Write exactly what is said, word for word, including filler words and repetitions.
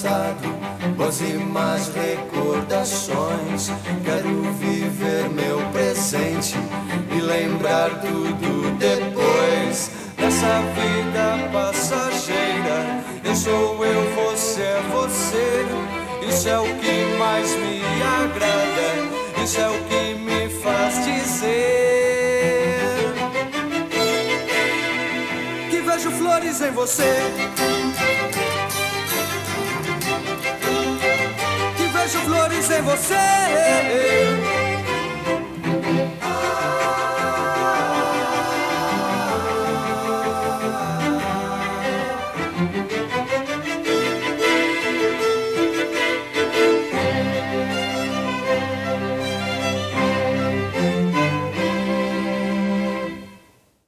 passado, boas e más recordações. Quero viver meu presente e lembrar tudo depois dessa vida passageira. Eu sou eu, você é você. Isso é o que mais me agrada, isso é o que me faz dizer que vejo flores em você, que vejo flores em você.